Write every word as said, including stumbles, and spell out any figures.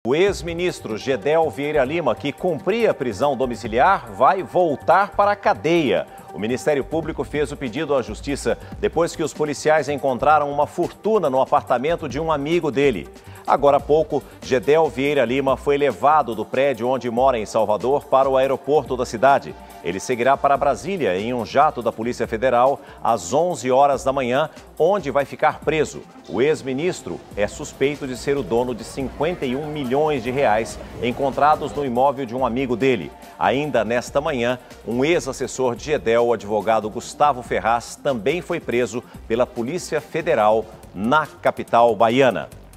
O ex-ministro Gedel Vieira Lima, que cumpria prisão domiciliar, vai voltar para a cadeia. O Ministério Público fez o pedido à Justiça depois que os policiais encontraram uma fortuna no apartamento de um amigo dele. Agora há pouco, Gedel Vieira Lima foi levado do prédio onde mora em Salvador para o aeroporto da cidade. Ele seguirá para Brasília em um jato da Polícia Federal às onze horas da manhã, onde vai ficar preso. O ex-ministro é suspeito de ser o dono de cinquenta e um milhões de reais encontrados no imóvel de um amigo dele. Ainda nesta manhã, um ex-assessor de Gedel, o advogado Gustavo Ferraz, também foi preso pela Polícia Federal na capital baiana.